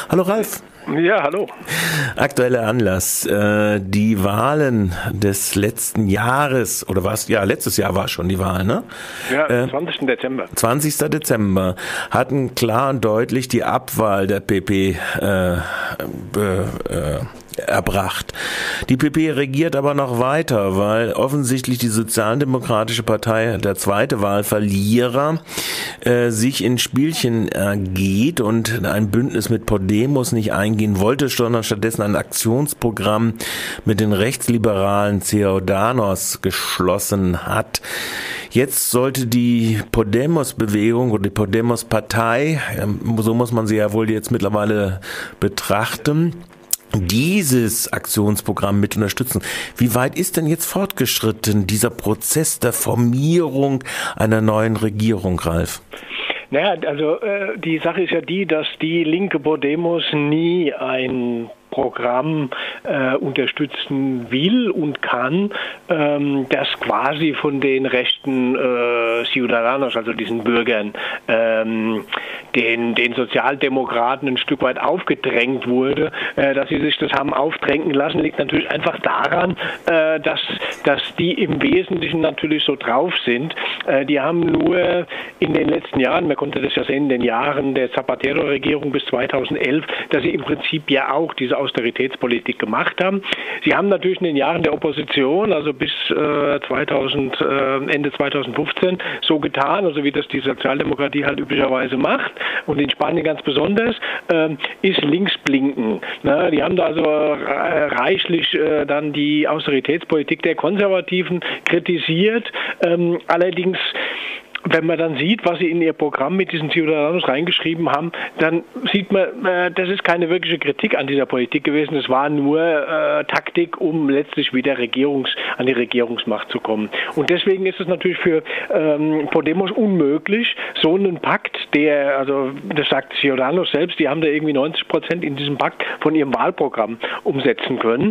Hallo Ralf. Ja, hallo. Aktueller Anlass. Die Wahlen des letzten Jahres, oder was? Ja, letztes Jahr war schon die Wahl, ne? Ja, 20. Dezember. 20. Dezember hatten klar und deutlich die Abwahl der PP erbracht. Die PP regiert aber noch weiter, weil offensichtlich die Sozialdemokratische Partei, der zweite Wahlverlierer, sich in Spielchen ergeht und ein Bündnis mit Podemos nicht eingehen wollte, sondern stattdessen ein Aktionsprogramm mit den rechtsliberalen Ciudadanos geschlossen hat. Jetzt sollte die Podemos-Bewegung oder die Podemos-Partei, so muss man sie ja wohl jetzt mittlerweile betrachten, dieses Aktionsprogramm mit unterstützen. Wie weit ist denn jetzt fortgeschritten, dieser Prozess der Formierung einer neuen Regierung, Ralf? Naja, also die Sache ist ja die, dass die linke Podemos nie ein Programm unterstützen will und kann, das quasi von den rechten Ciudadanos, also diesen Bürgern, den Sozialdemokraten ein Stück weit aufgedrängt wurde. Dass sie sich das haben aufdrängen lassen, liegt natürlich einfach daran, dass die im Wesentlichen natürlich so drauf sind. Die haben nur in den letzten Jahren, man konnte das ja sehen, in den Jahren der Zapatero-Regierung bis 2011, dass sie im Prinzip ja auch diese Austeritätspolitik gemacht haben. Sie haben natürlich in den Jahren der Opposition, also bis Ende 2015, so getan, also wie das die Sozialdemokratie halt üblicherweise macht und in Spanien ganz besonders, ist Linksblinken. Na, die haben da also reichlich dann die Austeritätspolitik der Konservativen kritisiert. Allerdings, wenn man dann sieht, was sie in ihr Programm mit diesen Ciudadanos reingeschrieben haben, dann sieht man, das ist keine wirkliche Kritik an dieser Politik gewesen. Es war nur Taktik, um letztlich wieder an die Regierungsmacht zu kommen. Und deswegen ist es natürlich für Podemos unmöglich, so einen Pakt, also das sagt Ciudadanos selbst, die haben da irgendwie 90% in diesem Pakt von ihrem Wahlprogramm umsetzen können.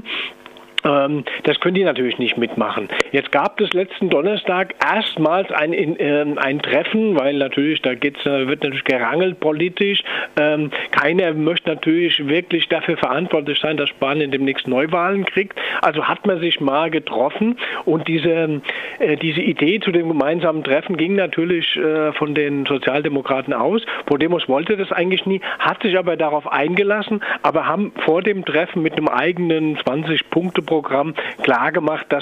Das können die natürlich nicht mitmachen. Jetzt gab es letzten Donnerstag erstmals ein Treffen, weil natürlich wird natürlich gerangelt politisch. Keiner möchte natürlich wirklich dafür verantwortlich sein, dass Spanien demnächst Neuwahlen kriegt. Also hat man sich mal getroffen und diese Idee zu dem gemeinsamen Treffen ging natürlich von den Sozialdemokraten aus. Podemos wollte das eigentlich nie, hat sich aber darauf eingelassen, aber haben vor dem Treffen mit einem eigenen 20-Punkte-Programm klargemacht, dass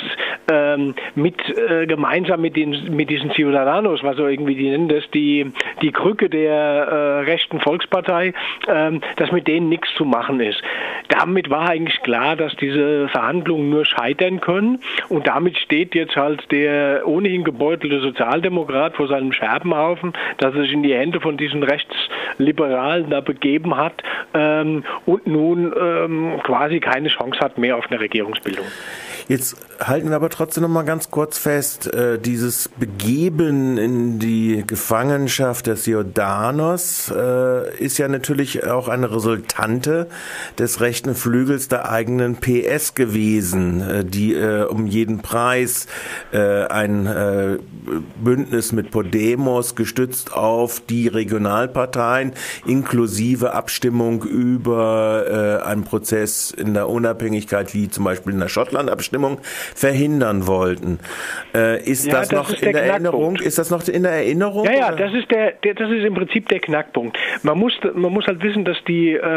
gemeinsam mit diesen Ciudadanos, was so irgendwie die nennen das, die Krücke der rechten Volkspartei, dass mit denen nichts zu machen ist. Damit war eigentlich klar, dass diese Verhandlungen nur scheitern können und damit steht jetzt halt der ohnehin gebeutelte Sozialdemokrat vor seinem Scherbenhaufen, dass er sich in die Hände von diesen Rechtsliberalen da begeben hat und nun quasi keine Chance hat mehr auf eine Regierungsbildung. Jetzt halten wir aber trotzdem noch mal ganz kurz fest, dieses Begeben in die Gefangenschaft der Ciudadanos ist ja natürlich auch eine Resultante des rechten Flügels der eigenen PS gewesen, die um jeden Preis ein Bündnis mit Podemos gestützt auf die Regionalparteien inklusive Abstimmung über einen Prozess in der Unabhängigkeit, wie zum Beispiel in der Schottland-Abstimmung, verhindern wollten. Ist das noch in der Erinnerung? Ist das noch in der Erinnerung? Ja, das ist im Prinzip der Knackpunkt. Man muss halt wissen, dass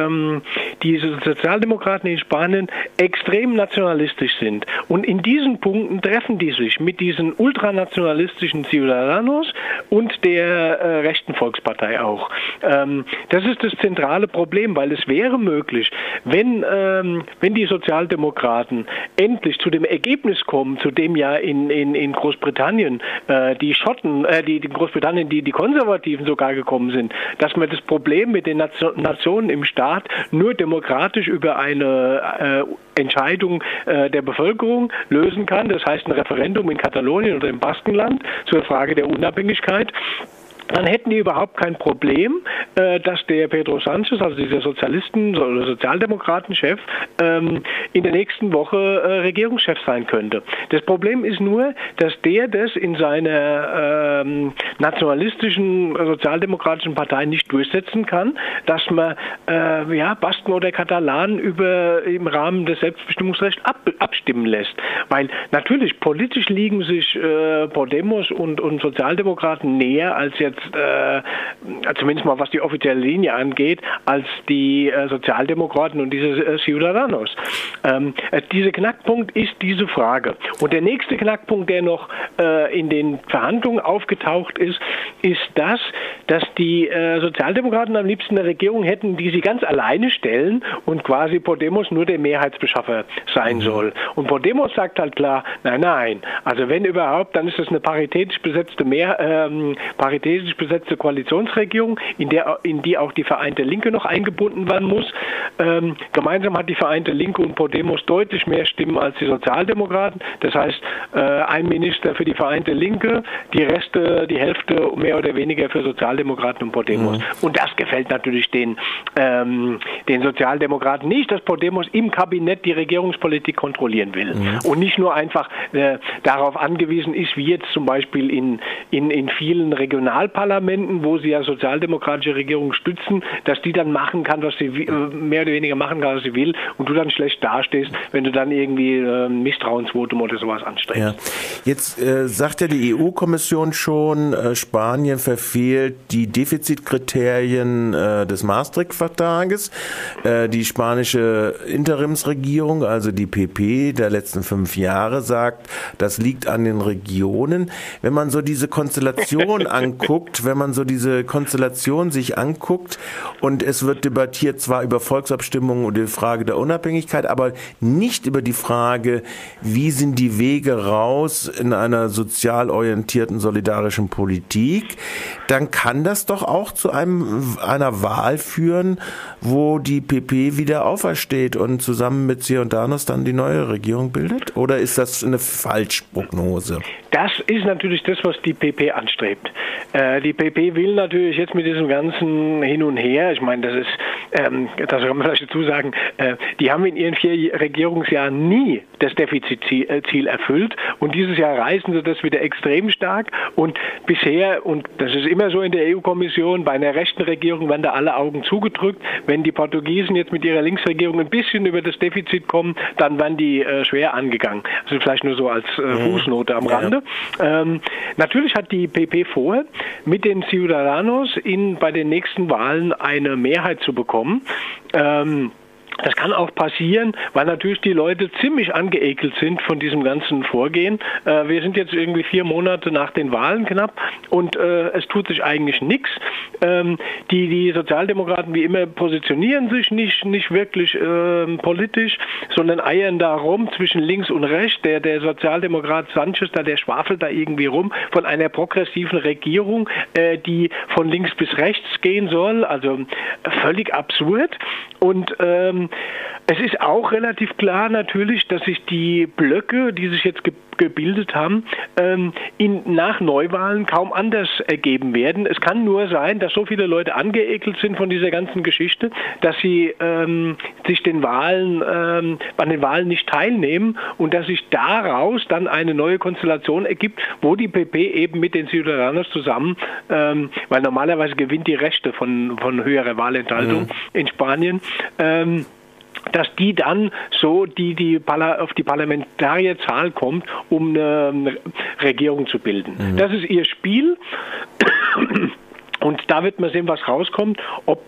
diese Sozialdemokraten in Spanien extrem nationalistisch sind. Und in diesen Punkten treffen die sich mit diesen ultranationalistischen Ciudadanos und der rechten Volkspartei auch. Das ist das zentrale Problem, weil es wäre möglich, wenn die Sozialdemokraten endlich zu dem Ergebnis kommen, zu dem ja in Großbritannien die Großbritannien die Konservativen sogar gekommen sind, dass man das Problem mit den Nationen im Staat nur demokratisch über eine Entscheidung der Bevölkerung lösen kann. Das heißt ein Referendum in Katalonien oder im Baskenland zur Frage der Unabhängigkeit. dann hätten die überhaupt kein Problem, dass der Pedro Sánchez, also dieser Sozialisten- oder Sozialdemokratenchef, in der nächsten Woche Regierungschef sein könnte. Das Problem ist nur, dass der das in seiner nationalistischen sozialdemokratischen Partei nicht durchsetzen kann, dass man Basken oder Katalanen im Rahmen des Selbstbestimmungsrechts abstimmen lässt. Weil natürlich politisch liegen sich Podemos und Sozialdemokraten näher als jetzt zumindest mal was die offizielle Linie angeht, als die Sozialdemokraten und diese Ciudadanos. Dieser Knackpunkt ist diese Frage. Und der nächste Knackpunkt, der noch in den Verhandlungen aufgetaucht ist das, dass die Sozialdemokraten am liebsten eine Regierung hätten, die sie ganz alleine stellen und quasi Podemos nur der Mehrheitsbeschaffer sein soll. Und Podemos sagt halt klar, nein, also wenn überhaupt, dann ist das eine paritätisch besetzte Koalitionsregierung, in die auch die Vereinte Linke noch eingebunden werden muss. Gemeinsam hat die Vereinte Linke und Podemos deutlich mehr Stimmen als die Sozialdemokraten. Das heißt, ein Minister für die Vereinte Linke, die Hälfte mehr oder weniger für Sozialdemokraten und Podemos. Und das gefällt natürlich den Sozialdemokraten nicht, dass Podemos im Kabinett die Regierungspolitik kontrollieren will. Und nicht nur einfach darauf angewiesen ist, wie jetzt zum Beispiel in vielen Regionalparlamenten, wo sie ja sozialdemokratische Regierungen stützen, dass die dann machen kann, was sie mehr oder weniger machen kann, was sie will, und du dann schlecht dastehst, wenn du dann irgendwie Misstrauensvotum oder sowas anstrebst. Ja. Jetzt sagt ja die EU-Kommission schon, Spanien verfehlt die Defizitkriterien des Maastricht-Vertrages. Die spanische Interimsregierung, also die PP der letzten 5 Jahre, sagt, das liegt an den Regionen. Wenn man so diese Konstellation sich anguckt und es wird debattiert zwar über Volksabstimmungen und die Frage der Unabhängigkeit, aber nicht über die Frage, wie sind die Wege raus in einer sozial orientierten, solidarischen Politik, dann kann das doch auch zu einer Wahl führen, wo die PP wieder aufersteht und zusammen mit Ciudadanos dann die neue Regierung bildet? Oder ist das eine Falschprognose? Das ist natürlich das, was die PP anstrebt. Die PP will natürlich jetzt mit diesem ganzen Hin und Her, ich meine, das kann man vielleicht dazu sagen, die haben in ihren 4 Regierungsjahren nie das Defizitziel erfüllt, und dieses Jahr reißen sie das wieder extrem stark, und bisher, und das ist immer so in der EU-Kommission, bei einer rechten Regierung werden da alle Augen zugedrückt. Wenn die Portugiesen jetzt mit ihrer Linksregierung ein bisschen über das Defizit kommen, dann werden die schwer angegangen. Also vielleicht nur so als Fußnote am Rande. Natürlich hat die PP vor, mit den Ciudadanos bei den nächsten Wahlen eine Mehrheit zu bekommen. Das kann auch passieren, weil natürlich die Leute ziemlich angeekelt sind von diesem ganzen Vorgehen. Wir sind jetzt irgendwie 4 Monate nach den Wahlen knapp, und es tut sich eigentlich nichts. Die Sozialdemokraten wie immer positionieren sich nicht wirklich politisch, sondern eiern da rum zwischen links und rechts. Der Sozialdemokrat Sánchez, der schwafelt da irgendwie rum von einer progressiven Regierung, die von links bis rechts gehen soll. Also völlig absurd. Und es ist auch relativ klar natürlich, dass sich die Blöcke, die sich jetzt gebildet haben, nach Neuwahlen kaum anders ergeben werden. Es kann nur sein, dass so viele Leute angeekelt sind von dieser ganzen Geschichte, dass sie sich an den Wahlen nicht teilnehmen, und dass sich daraus dann eine neue Konstellation ergibt, wo die PP eben mit den Ciudadanos zusammen, weil normalerweise gewinnt die Rechte von höherer Wahlenthaltung in Spanien, dass die dann so auf die Parlamentarierzahl kommt, um eine Regierung zu bilden. Das ist ihr Spiel. Und da wird man sehen, was rauskommt, ob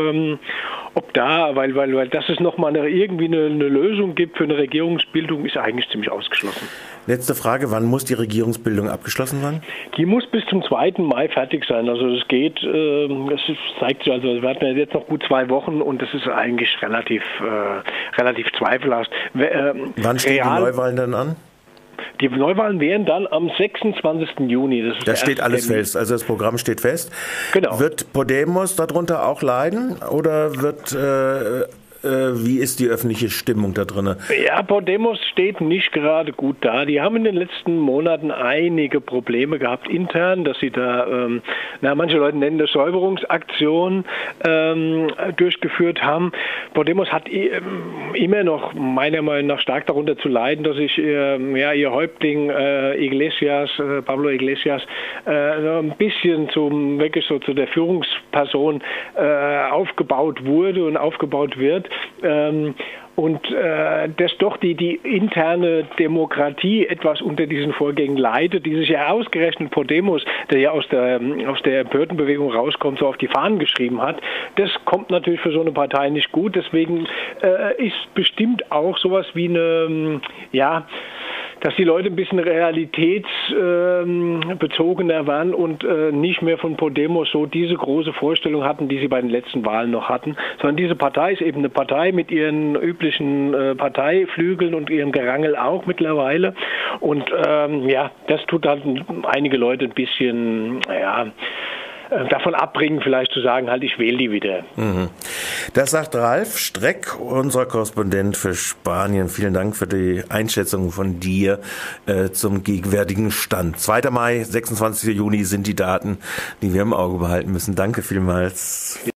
dass es nochmal irgendwie eine Lösung gibt für eine Regierungsbildung, ist eigentlich ziemlich ausgeschlossen. Letzte Frage, wann muss die Regierungsbildung abgeschlossen sein? Die muss bis zum 2. Mai fertig sein. Also es geht, es zeigt sich, also wir hatten ja jetzt noch gut 2 Wochen, und das ist eigentlich relativ zweifelhaft. Wann stehen die Neuwahlen dann an? Die Neuwahlen wären dann am 26. Juni. Das steht alles fest, also das Programm steht fest. Genau. Wird Podemos darunter auch leiden, oder wird wie ist die öffentliche Stimmung da drin? Ja, Podemos steht nicht gerade gut da. Die haben in den letzten Monaten einige Probleme gehabt intern, dass sie da, manche Leute nennen das Säuberungsaktion durchgeführt haben. Podemos hat immer noch meiner Meinung nach stark darunter zu leiden, dass sich ihr Häuptling Pablo Iglesias, ein bisschen wirklich so zu der Führungsperson aufgebaut wurde und aufgebaut wird. Und dass doch die interne Demokratie etwas unter diesen Vorgängen leidet, die sich ja ausgerechnet Podemos, der ja aus der Bürgerbewegung rauskommt, so auf die Fahnen geschrieben hat, das kommt natürlich für so eine Partei nicht gut. Deswegen ist bestimmt auch sowas wie dass die Leute ein bisschen realitätsbezogener waren und nicht mehr von Podemos so diese große Vorstellung hatten, die sie bei den letzten Wahlen noch hatten, sondern diese Partei ist eben eine Partei mit ihren üblichen Parteiflügeln und ihrem Gerangel auch mittlerweile. Und das tut halt einige Leute ein bisschen, davon abbringen, vielleicht zu sagen, halt, ich wähle die wieder. Das sagt Ralf Streck, unser Korrespondent für Spanien. Vielen Dank für die Einschätzung von dir zum gegenwärtigen Stand. 2. Mai, 26. Juni sind die Daten, die wir im Auge behalten müssen. Danke vielmals.